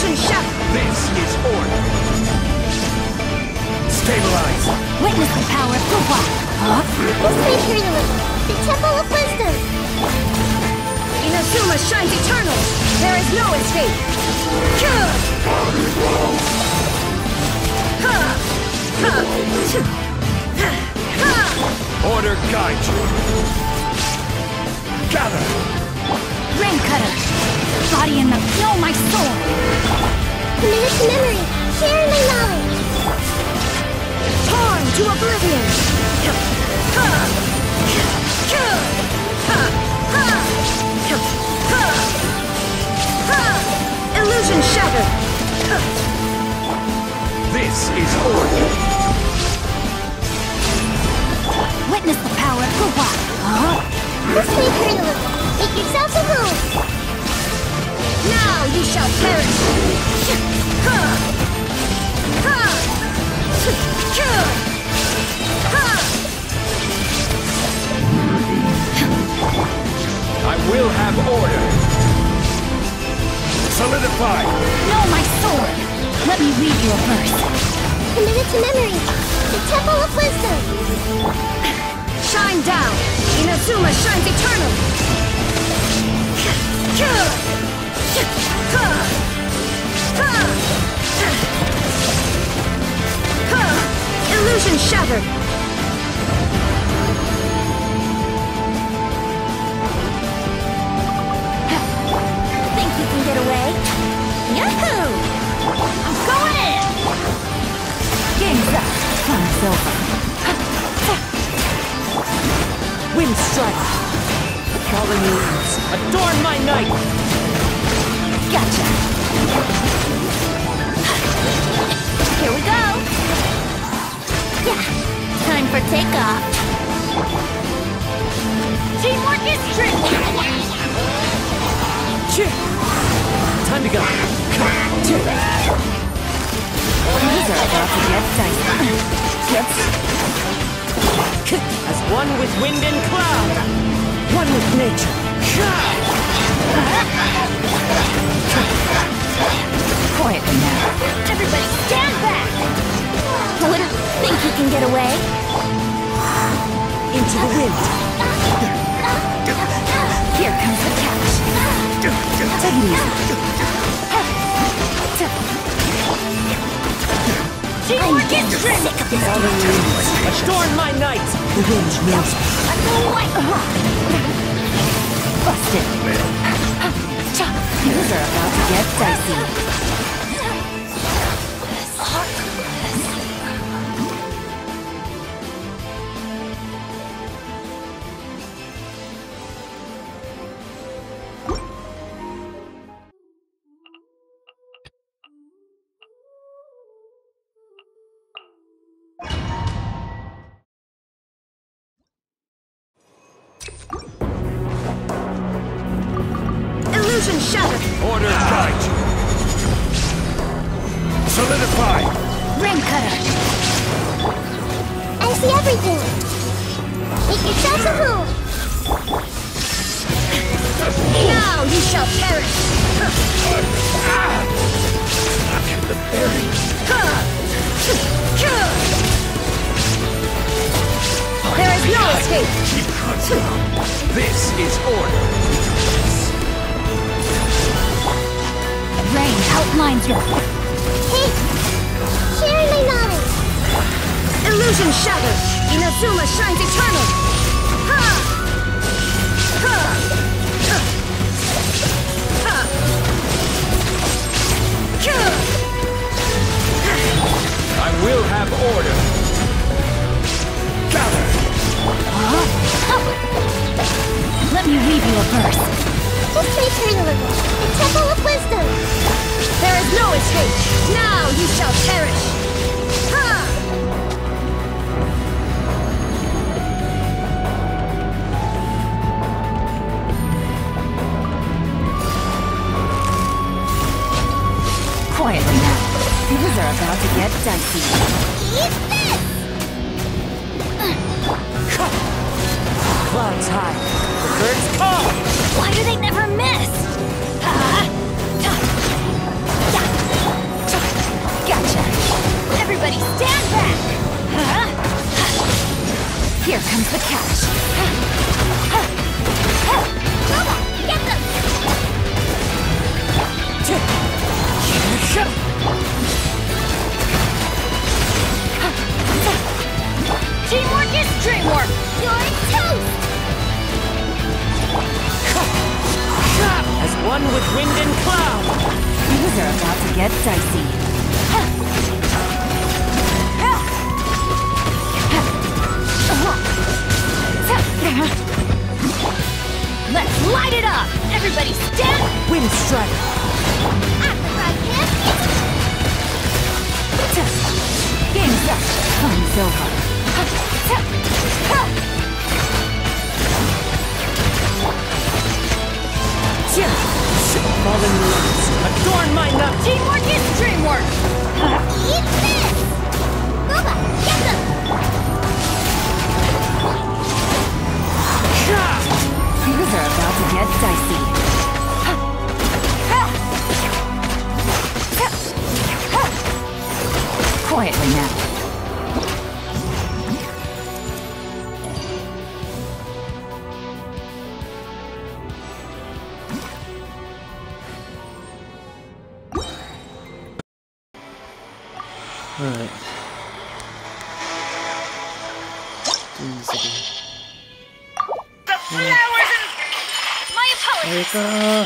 Illusion shattered! This is order. Stabilize. Witness the power of the what? Huh? This materialism, the Temple of Wisdom. Inazuma shines eternal! There is no escape! Order guide you. Gather. Rain cutter! Body in the... No, my soul! Committed to memory, sharing my knowledge. Torn to oblivion! Illusion shattered! This is order. Witness the power of the what? Huh? This materialism, make yourselves at home. Now you shall perish! I will have order. Solidify. No, my sword! Let me read your verse. Committed to memory, the Temple of Wisdom. Shine down! Inazuma shines eternal! Illusion shattered! Think you can get away? Yahoo! I'm going in! Game's up. Fun's over. Wind strike! Falling leaves, adorn my night! Gotcha! Here we go! Yeah! Time for takeoff! Teamwork is strength! Time to go! These are about to get dicey. As one with wind and cloud! One with nature! Quietly now. Everybody stand back! Think you can get away? Into the wind! Here comes the catch. Take it easy! Teamwork is strength! Sick of this Falling leaves, adorn my night! The wind knows me. Busted! Things are about to get dicey. Illusion shattered! Order guide you. Solidify. Rain cutter! I see everything. Make yourselves at home. Now you shall perish! The berry. There is no escape! This is order. Rain outlines your... Hey, sharing my knowledge. Illusion shattered! Inazuma shines eternal! I will have order. Gather. Let me read you a verse. This materialism, the Temple of Wisdom. There is no escape! Now you shall perish! Quietly now. Things are about to get dicey. Eat this! Clouds high, the birds call! Why do they never miss? Here comes the catch. Nova, get them! Teamwork is dreamwork. You're toast! As one with wind and cloud. Things are about to get dicey. Let's light it up! Everybody stand! Wind strike. Game's up. Fun's over. Fallen leaves. Adorn my nut. Teamwork is dreamwork! Eat this! Nova, get them! Things are about to get dicey. Quietly now. Alright. The flowers and my apologies. Erika!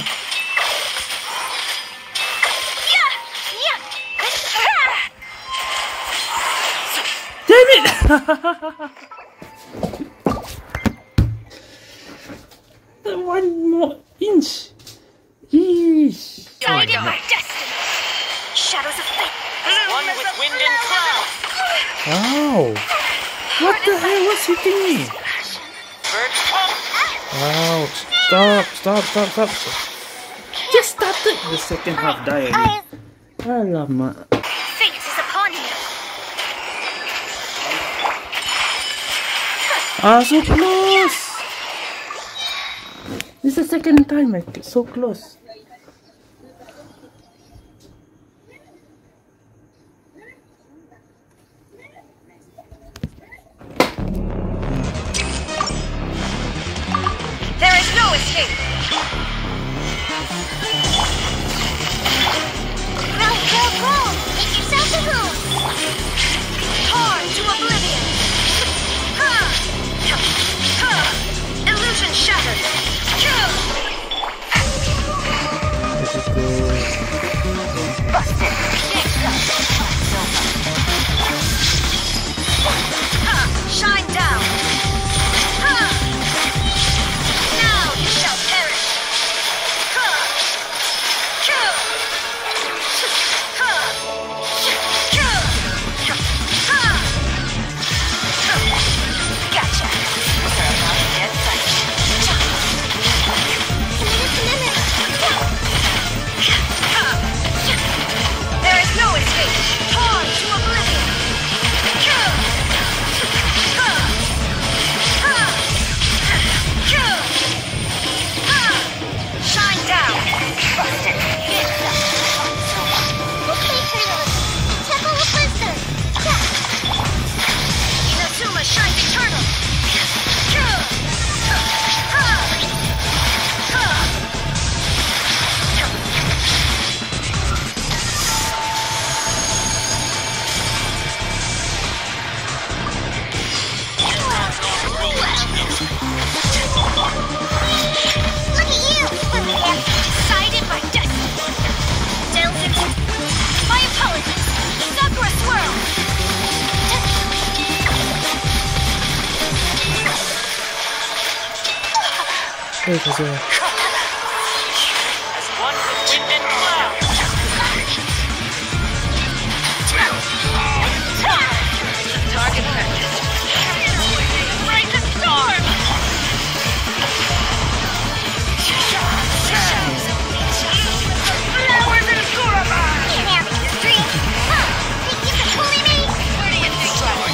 Damn it! That 1 more inch. Yeesh. Guided by destiny. Shadows of fate. One with wind and cloud. Ow! What the hell was hitting me? Birds come. Ouch! Stop! Just started the second half diary. Alamak. Fate is upon you. So close! This is the second time so close. There is no escape. Go! Make yourself at home! Torn to oblivion. Illusion shattered. Busted. Shine down. Now you shall perish. Gotcha. There is no escape. Torn to oblivion. Shine down. Busted. Temple of Wisdom! Inazuma shines eternal. Look at you! Decided by destiny. Delves into my apologies. Sakura swirl. Wait, was there? As one with wind and cloud. Target practice. Break the storm. Flowers and Kurama. Can't have your dream! Think you can bully me? Where do you think you are?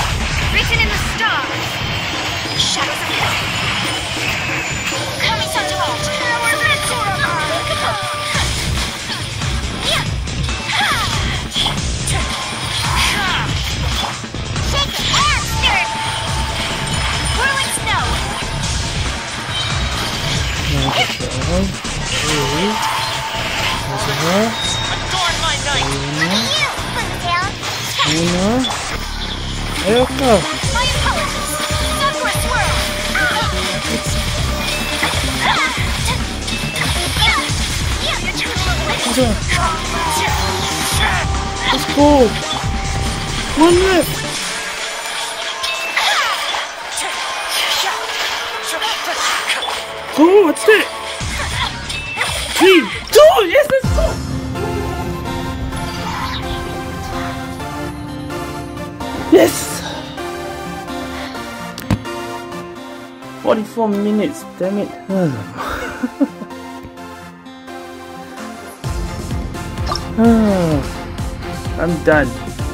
Written in the stars. Shadows of fate. Kami-sama. Adorn my night! Ayoko. My apologies! Sakura swirl! Let's go. One left. Go, what's that? 3, 2, yes, let's go. Yes. 44 minutes, damn it. I'm done.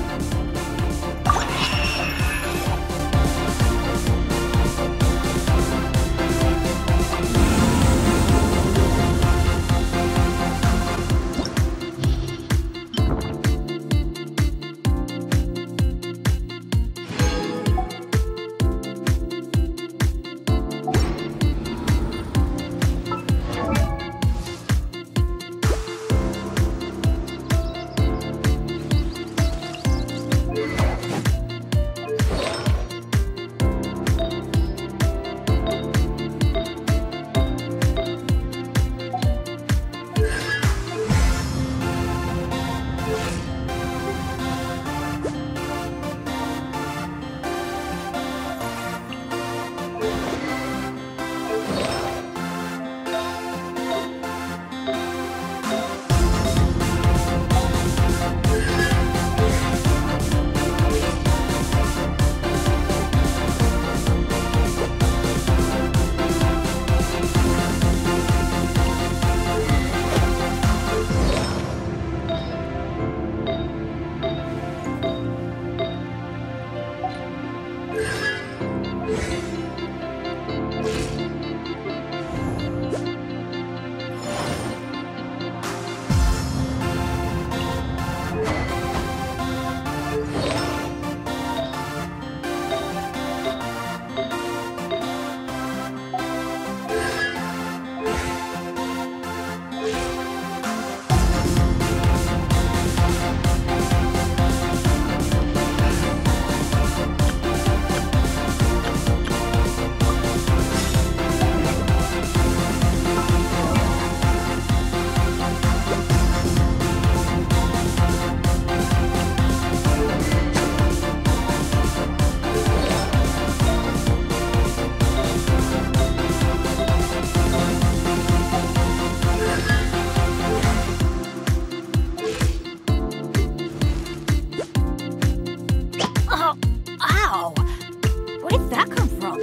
Ow! Where did that come from?